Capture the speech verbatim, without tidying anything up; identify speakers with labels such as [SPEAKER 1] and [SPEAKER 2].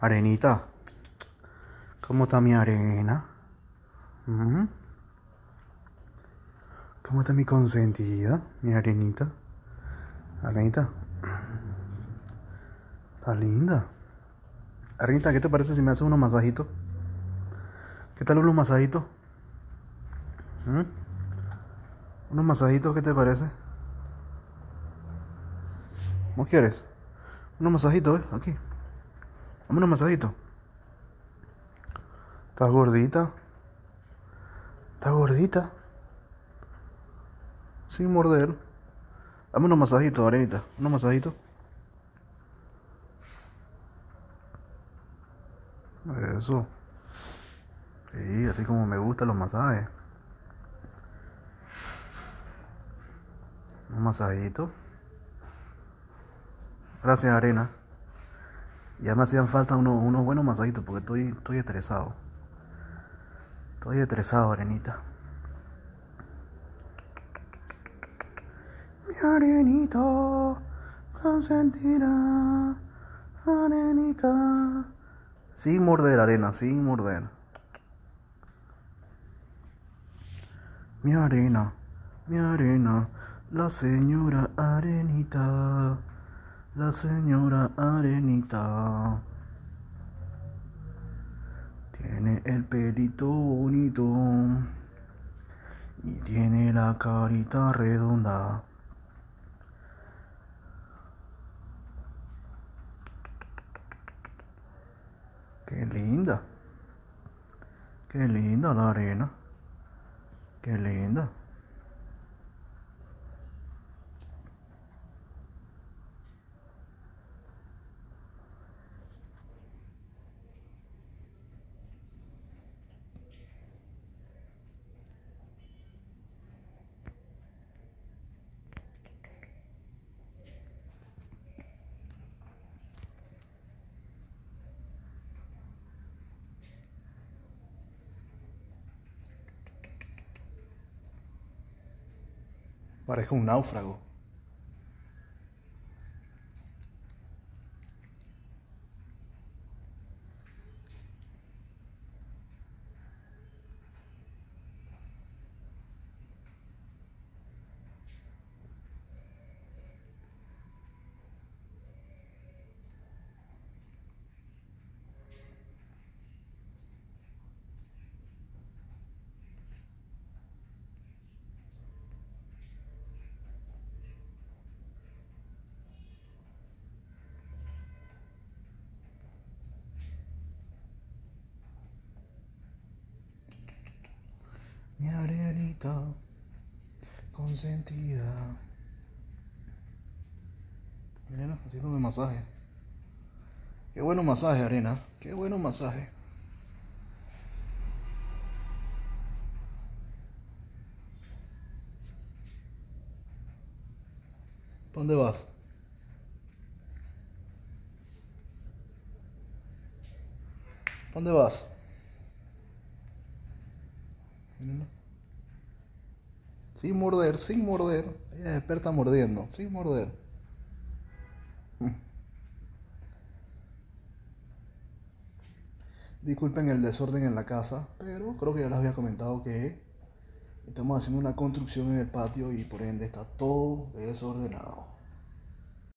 [SPEAKER 1] Arenita, ¿cómo está mi arena? ¿Mm? ¿Cómo está mi consentida? Mi arenita. Arenita, está linda. Arenita, ¿qué te parece si me haces unos masajitos? ¿Qué tal unos masajitos? ¿Mm? ¿Unos masajitos qué te parece? ¿Cómo quieres? Unos masajitos, ¿eh? Aquí. Dame unos masajitos. ¿Estás gordita? ¿Estás gordita? Sin morder. Dame unos masajitos, Arenita. Unos masajitos. Eso. Sí, así como me gustan los masajes. Un masajito. Gracias, Arena. Ya me hacían falta unos, unos buenos masajitos porque estoy, estoy estresado. Estoy estresado, Arenita. Mi arenita consentida, arenita. Sin morder, Arena, sin morder. Mi arena, mi arena, la señora Arenita, la señora Arenita. Tiene el pelito bonito y tiene la carita redonda. Qué linda, qué linda la arena, qué linda. Parezco un náufrago. Mi arenita consentida. Miren, haciéndome masaje. Qué bueno masaje, Arena. Qué bueno masaje. ¿Para dónde vas? ¿Para dónde vas? Mírenlo. Sin morder, sin morder. Ella es experta mordiendo, sin morder. Disculpen el desorden en la casa, pero creo que ya les había comentado que estamos haciendo una construcción en el patio y por ende está todo desordenado.